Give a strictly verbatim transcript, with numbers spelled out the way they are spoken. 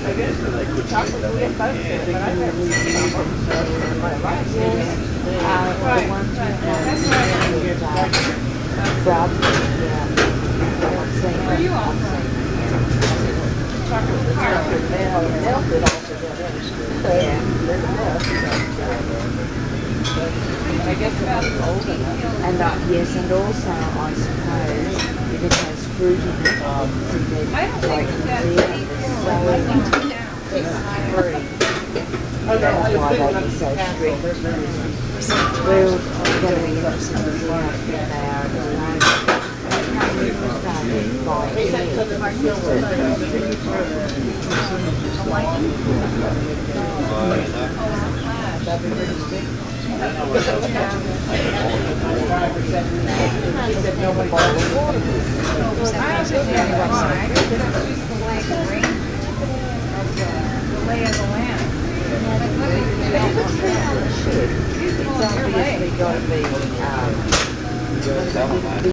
And uh, yes, and also I suppose if it has fruit in it, it's like it's so free. That's why they be so strict. We're going to be interested to see how fit they are at the moment. It's obviously got to be um,